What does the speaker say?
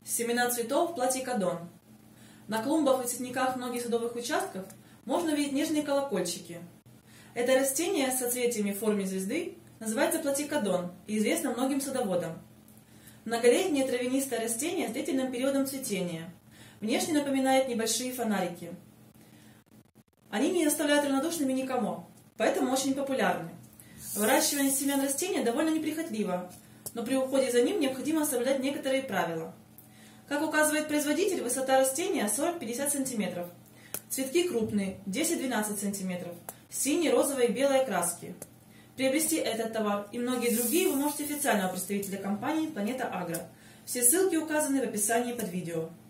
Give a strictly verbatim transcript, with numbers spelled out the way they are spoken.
Семена цветов платикодон. На клумбах и цветниках многих садовых участков можно увидеть нежные колокольчики. Это растение с соцветиями в форме звезды называется платикодон и известно многим садоводам. Многолетнее травянистое растение с длительным периодом цветения. Внешне напоминает небольшие фонарики. Они не оставляют равнодушными никому, поэтому очень популярны. Выращивание семян растения довольно неприхотливо, но при уходе за ним необходимо соблюдать некоторые правила. Как указывает производитель, высота растения сорок-пятьдесят сантиметров. Цветки крупные, десять-двенадцать сантиметров, синие, розовые и белые краски. Приобрести этот товар и многие другие вы можете официального представителя компании «Планета Агро». Все ссылки указаны в описании под видео.